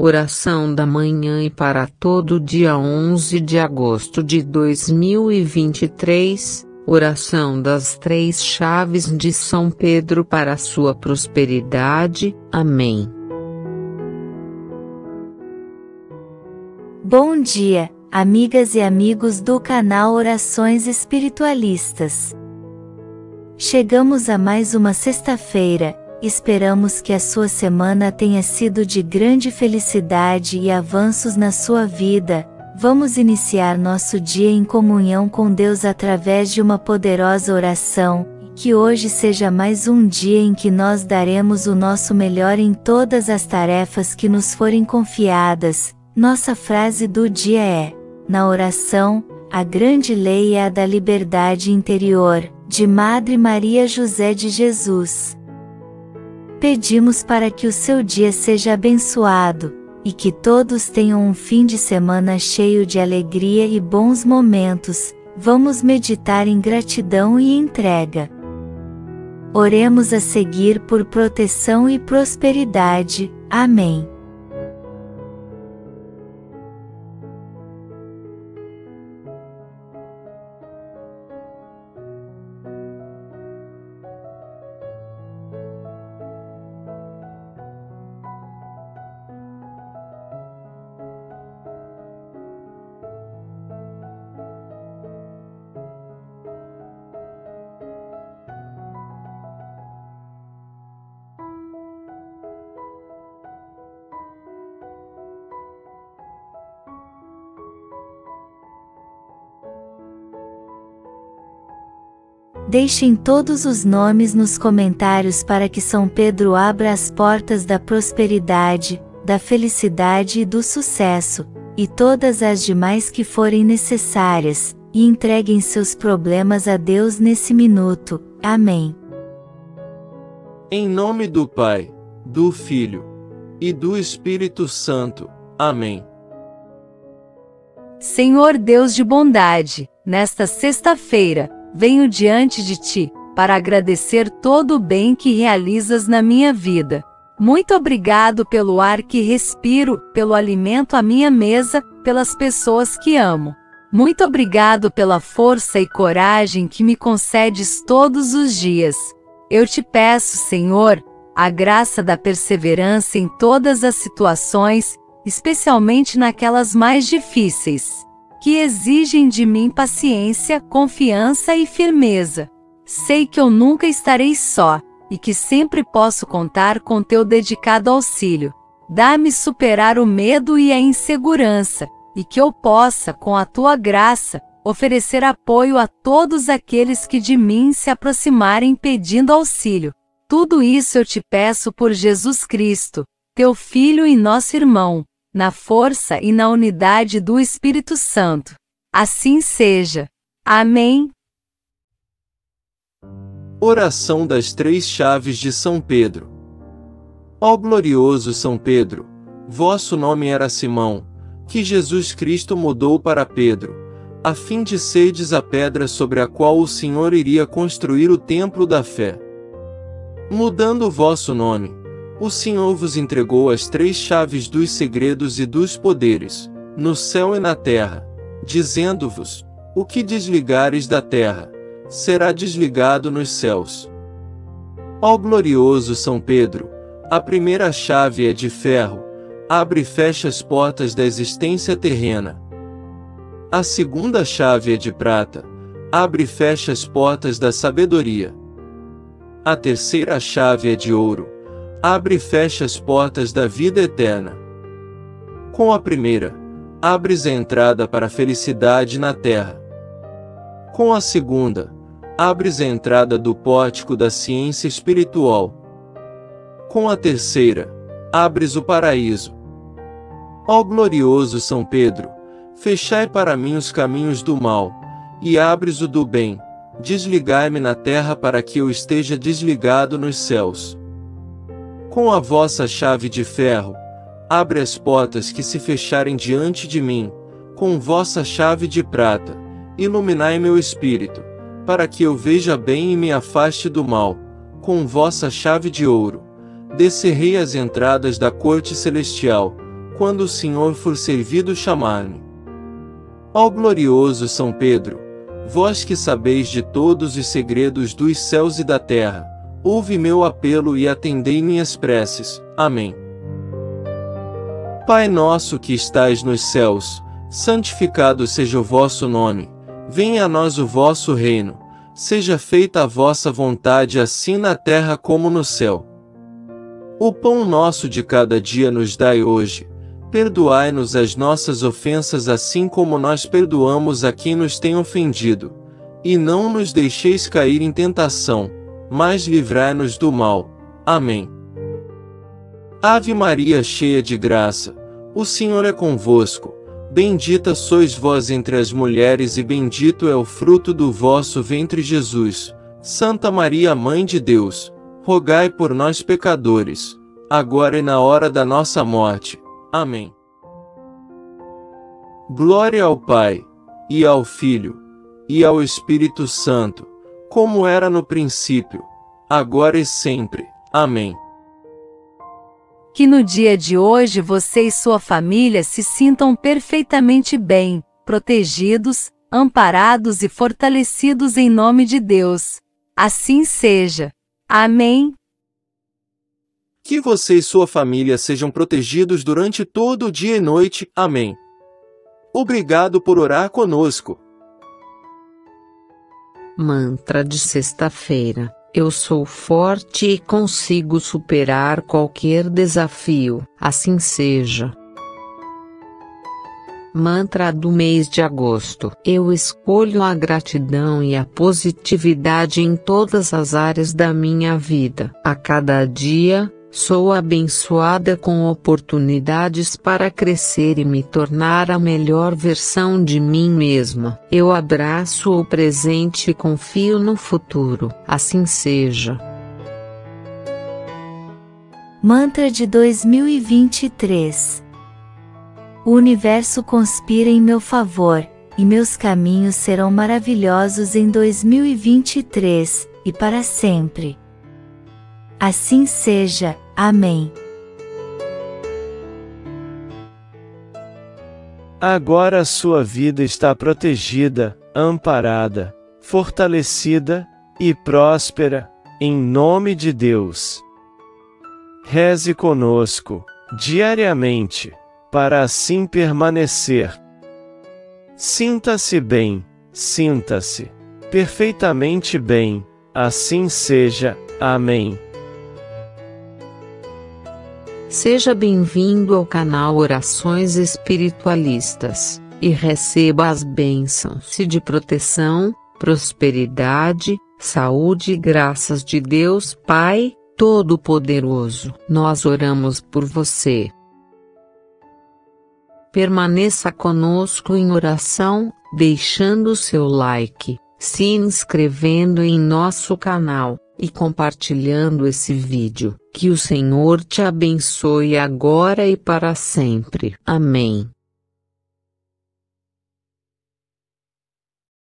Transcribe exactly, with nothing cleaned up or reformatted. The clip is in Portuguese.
Oração da manhã e para todo dia onze de agosto de dois mil e vinte e três, oração das três chaves de São Pedro para a sua prosperidade. Amém. Bom dia, amigas e amigos do canal Orações Espiritualistas. Chegamos a mais uma sexta-feira. Esperamos que a sua semana tenha sido de grande felicidade e avanços na sua vida. Vamos iniciar nosso dia em comunhão com Deus através de uma poderosa oração. Que hoje seja mais um dia em que nós daremos o nosso melhor em todas as tarefas que nos forem confiadas. Nossa frase do dia é: na oração, a grande lei é a da liberdade interior, de Madre Maria José de Jesus. Pedimos para que o seu dia seja abençoado, e que todos tenham um fim de semana cheio de alegria e bons momentos. Vamos meditar em gratidão e entrega. Oremos a seguir por proteção e prosperidade. Amém. Deixem todos os nomes nos comentários para que São Pedro abra as portas da prosperidade, da felicidade e do sucesso, e todas as demais que forem necessárias, e entreguem seus problemas a Deus nesse minuto. Amém. Em nome do Pai, do Filho e do Espírito Santo. Amém. Senhor Deus de bondade, nesta sexta-feira, venho diante de Ti, para agradecer todo o bem que realizas na minha vida. Muito obrigado pelo ar que respiro, pelo alimento à minha mesa, pelas pessoas que amo. Muito obrigado pela força e coragem que me concedes todos os dias. Eu te peço, Senhor, a graça da perseverança em todas as situações, especialmente naquelas mais difíceis, que exigem de mim paciência, confiança e firmeza. Sei que eu nunca estarei só, e que sempre posso contar com teu dedicado auxílio. Dá-me superar o medo e a insegurança, e que eu possa, com a tua graça, oferecer apoio a todos aqueles que de mim se aproximarem pedindo auxílio. Tudo isso eu te peço por Jesus Cristo, teu Filho e nosso irmão, na força e na unidade do Espírito Santo. Assim seja. Amém. Oração das três chaves de São Pedro. Ó glorioso São Pedro, vosso nome era Simão, que Jesus Cristo mudou para Pedro, a fim de serdes a pedra sobre a qual o Senhor iria construir o templo da fé. Mudando o vosso nome, o Senhor vos entregou as três chaves dos segredos e dos poderes, no céu e na terra, dizendo-vos: o que desligares da terra, será desligado nos céus. Ó glorioso São Pedro, a primeira chave é de ferro, abre e fecha as portas da existência terrena. A segunda chave é de prata, abre e fecha as portas da sabedoria. A terceira chave é de ouro, abre e fecha as portas da vida eterna. Com a primeira, abres a entrada para a felicidade na terra. Com a segunda, abres a entrada do pórtico da ciência espiritual. Com a terceira, abres o paraíso. Ó glorioso São Pedro, fechai para mim os caminhos do mal, e abres o do bem, desligai-me na terra para que eu esteja desligado nos céus. Com a vossa chave de ferro, abre as portas que se fecharem diante de mim, com vossa chave de prata, iluminai meu espírito, para que eu veja bem e me afaste do mal, com vossa chave de ouro, descerrei as entradas da corte celestial, quando o Senhor for servido chamar-me. Ó glorioso São Pedro, vós que sabeis de todos os segredos dos céus e da terra, ouve meu apelo e atendei minhas preces. Amém. Pai nosso que estais nos céus, santificado seja o vosso nome. Venha a nós o vosso reino. Seja feita a vossa vontade assim na terra como no céu. O pão nosso de cada dia nos dai hoje. Perdoai-nos as nossas ofensas assim como nós perdoamos a quem nos tem ofendido. E não nos deixeis cair em tentação, mas livrai-nos do mal. Amém. Ave Maria, cheia de graça, o Senhor é convosco. Bendita sois vós entre as mulheres e bendito é o fruto do vosso ventre, Jesus. Santa Maria, Mãe de Deus, rogai por nós pecadores, agora e na hora da nossa morte. Amém. Glória ao Pai, e ao Filho, e ao Espírito Santo, como era no princípio, agora e sempre. Amém. Que no dia de hoje você e sua família se sintam perfeitamente bem, protegidos, amparados e fortalecidos em nome de Deus. Assim seja. Amém. Que você e sua família sejam protegidos durante todo o dia e noite. Amém. Obrigado por orar conosco. Mantra de sexta-feira. Eu sou forte e consigo superar qualquer desafio, assim seja. Mantra do mês de agosto. Eu escolho a gratidão e a positividade em todas as áreas da minha vida. A cada dia, sou abençoada com oportunidades para crescer e me tornar a melhor versão de mim mesma. Eu abraço o presente e confio no futuro. Assim seja. Mantra de dois mil e vinte e três. O universo conspira em meu favor, e meus caminhos serão maravilhosos em dois mil e vinte e três, e para sempre. Assim seja. Amém. Agora sua vida está protegida, amparada, fortalecida e próspera, em nome de Deus. Reze conosco, diariamente, para assim permanecer. Sinta-se bem, sinta-se perfeitamente bem, assim seja. Amém. Seja bem-vindo ao canal Orações Espiritualistas, e receba as bênçãos de proteção, prosperidade, saúde e graças de Deus Pai Todo-Poderoso. Nós oramos por você. Permaneça conosco em oração, deixando seu like, se inscrevendo em nosso canal e compartilhando esse vídeo. Que o Senhor te abençoe agora e para sempre. Amém.